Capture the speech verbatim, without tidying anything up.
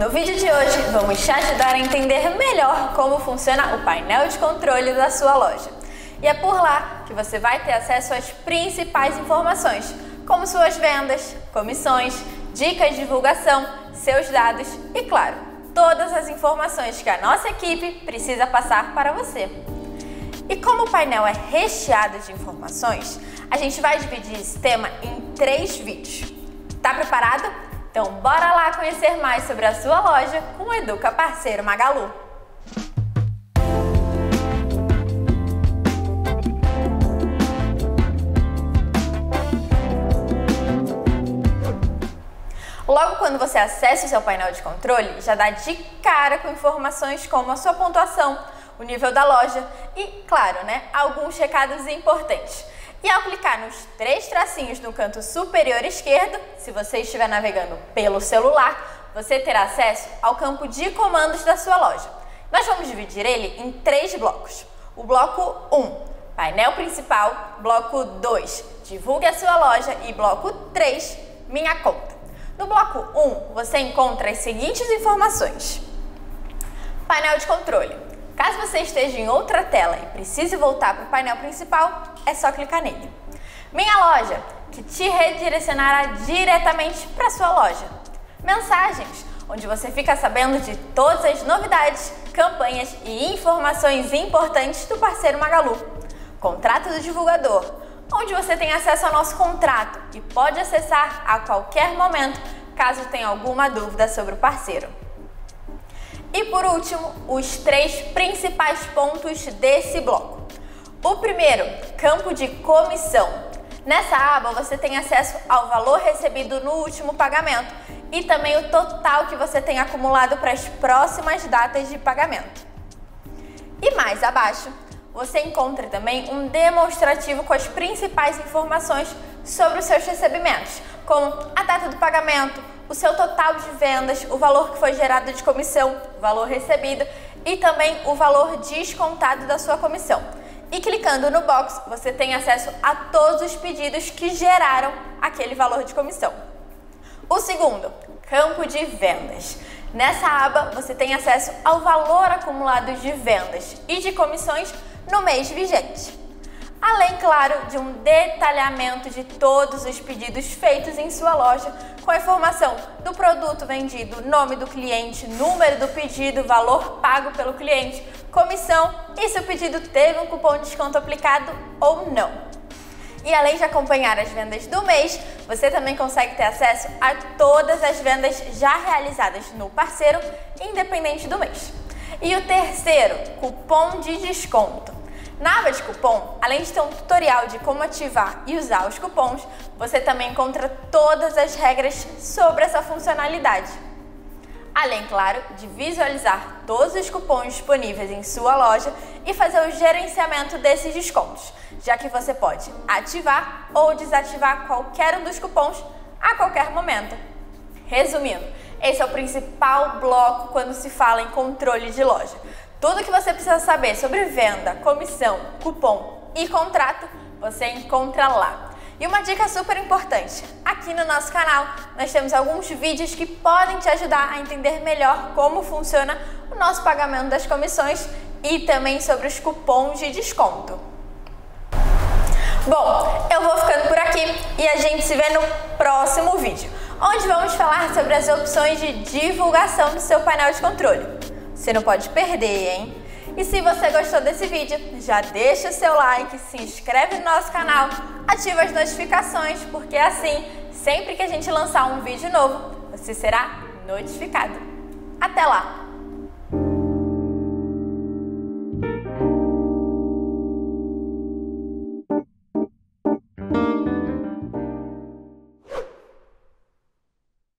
No vídeo de hoje, vamos te ajudar a entender melhor como funciona o painel de controle da sua loja. E é por lá que você vai ter acesso às principais informações, como suas vendas, comissões, dicas de divulgação, seus dados e, claro, todas as informações que a nossa equipe precisa passar para você. E como o painel é recheado de informações, a gente vai dividir esse tema em três vídeos. Tá preparado? Então bora lá conhecer mais sobre a sua loja com o Educa Parceiro Magalu. Logo quando você acessa o seu painel de controle, já dá de cara com informações como a sua pontuação, o nível da loja e, claro, né, alguns recados importantes. E ao clicar nos três tracinhos no canto superior esquerdo, se você estiver navegando pelo celular, você terá acesso ao campo de comandos da sua loja. Nós vamos dividir ele em três blocos. O bloco um, painel principal, bloco dois, divulgue a sua loja e bloco três, minha conta. No bloco um, você encontra as seguintes informações. Painel de controle. Caso você esteja em outra tela e precise voltar para o painel principal, é só clicar nele. Minha loja, que te redirecionará diretamente para a sua loja. Mensagens, onde você fica sabendo de todas as novidades, campanhas e informações importantes do parceiro Magalu. Contrato do divulgador, onde você tem acesso ao nosso contrato e pode acessar a qualquer momento, caso tenha alguma dúvida sobre o parceiro. E por último, os três principais pontos desse bloco. O primeiro, campo de comissão. Nessa aba você tem acesso ao valor recebido no último pagamento e também o total que você tem acumulado para as próximas datas de pagamento. E mais abaixo, você encontra também um demonstrativo com as principais informações sobre os seus recebimentos, como a data do pagamento, o seu total de vendas, o valor que foi gerado de comissão, o valor recebido e também o valor descontado da sua comissão. E clicando no box, você tem acesso a todos os pedidos que geraram aquele valor de comissão. O segundo, campo de vendas. Nessa aba, você tem acesso ao valor acumulado de vendas e de comissões no mês vigente. Além, claro, de um detalhamento de todos os pedidos feitos em sua loja, com a informação do produto vendido, nome do cliente, número do pedido, valor pago pelo cliente, comissão e se o pedido teve um cupom de desconto aplicado ou não. E além de acompanhar as vendas do mês, você também consegue ter acesso a todas as vendas já realizadas no parceiro, independente do mês. E o terceiro, cupom de desconto. Na aba de cupom, além de ter um tutorial de como ativar e usar os cupons, você também encontra todas as regras sobre essa funcionalidade. Além, claro, de visualizar todos os cupons disponíveis em sua loja e fazer o gerenciamento desses descontos, já que você pode ativar ou desativar qualquer um dos cupons a qualquer momento. Resumindo, esse é o principal bloco quando se fala em controle de loja. Tudo que você precisa saber sobre venda, comissão, cupom e contrato, você encontra lá. E uma dica super importante, aqui no nosso canal nós temos alguns vídeos que podem te ajudar a entender melhor como funciona o nosso pagamento das comissões e também sobre os cupons de desconto. Bom, eu vou ficando por aqui e a gente se vê no próximo vídeo, onde vamos falar sobre as opções de divulgação do seu painel de controle. Você não pode perder, hein? E se você gostou desse vídeo, já deixa o seu like, se inscreve no nosso canal, ativa as notificações, porque assim, sempre que a gente lançar um vídeo novo, você será notificado. Até lá!